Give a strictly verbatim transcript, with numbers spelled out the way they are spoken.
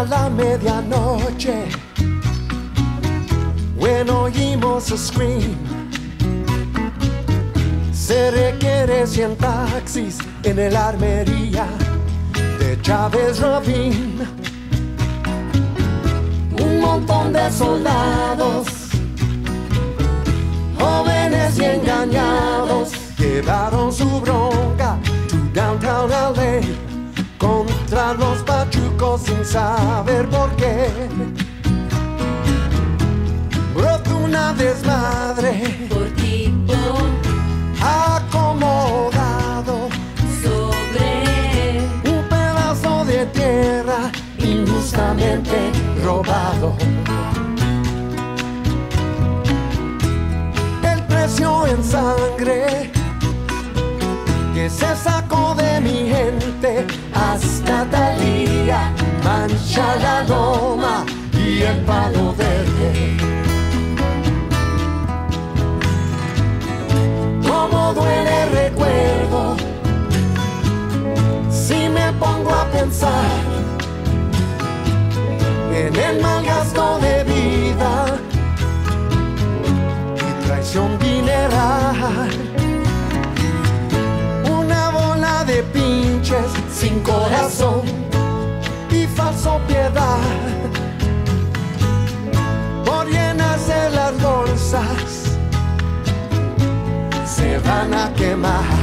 a la medianoche, when oímos a scream. Se requiere cien taxis en el armería de Chávez Ravine. Un montón de soldados, jóvenes y engañados, llevaron su bronca to downtown L A contra los pachucos sin saber por qué. Brotó una desmadre por tipo acomodado sobre un pedazo de tierra injustamente robado. El precio en sangre que se sacó de mi gente hasta Talía mancha la loma y el Palo Verde. Cómo duele el recuerdo si me pongo a pensar en el mal gasto de vida y traición dineral. Una bola de pinches sin corazón y falso piedad por llenarse las bolsas se van a quemar.